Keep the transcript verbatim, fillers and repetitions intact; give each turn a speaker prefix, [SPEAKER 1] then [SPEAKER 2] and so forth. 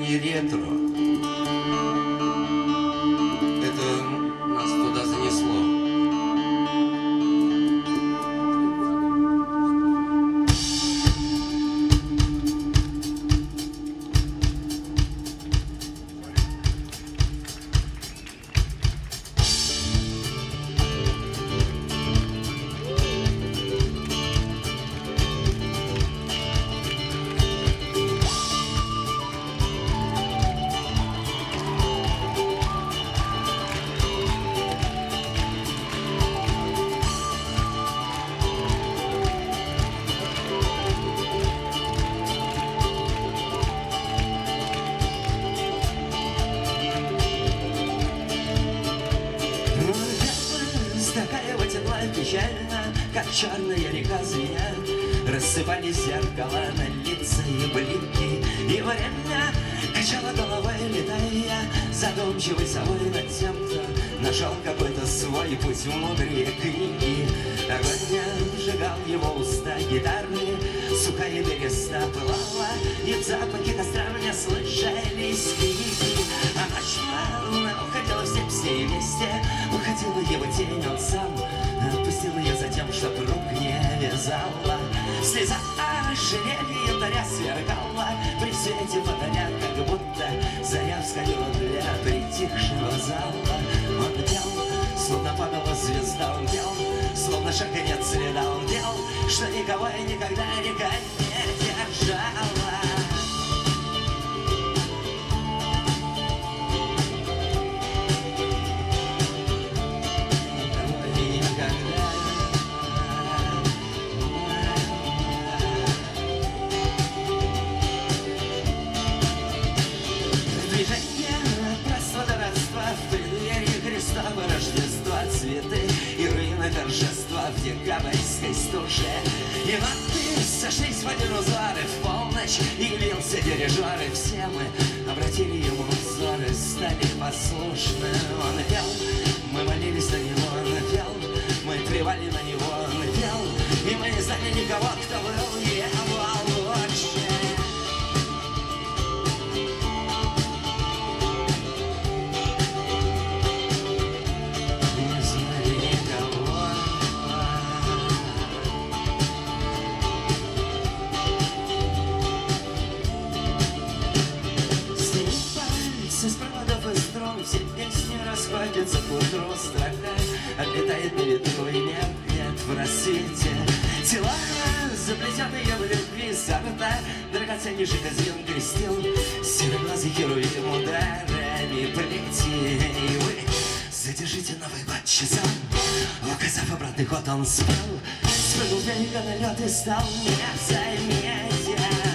[SPEAKER 1] не ретро. Это нас туда занесло.
[SPEAKER 2] Печально, как черная река звеня, рассыпались зеркала на лица и блики, и время качало головой, летая задумчивой совой над тем, кто нашел какой-то свой путь в мудрые книги. Огонь сжигал его уста гитарные, сухая береста плава, и в запахе костра мне слышались крики. А ночь волна уходила в степь с ней вместе, уходила его тень, он сам отпустил ее за тем, чтоб рук не вязала. Слеза ожерелья янтаря сверкала при свете фонаря, как будто заря всходила для притихшего зала. Он пел, словно падала звезда, он пел, словно шага нет следа, он пел, что никого и никогда река не держала. Рождества, цветы и руины торжества в декабрьской стуже. И ноты сошлись в один узор, и в полночь явился дирижер, и все мы обратили ему взоры, стали послушны. Он пел, мы молились на него, он пел, мы плевали на него, он пел, и мы не знали никого, кто был его лучше. С проводов и струн все песни расходятся к утру, строка отлетает на ветру и меркнет в рассвете. Тела заплетенные в любви сорта, драгоценнейший звен крестил сероглазый херувим ударами плети. И вы задержите Новый год часом, указав обратный ход, он спал, спрыгнул с берега на лед и стал не заметен.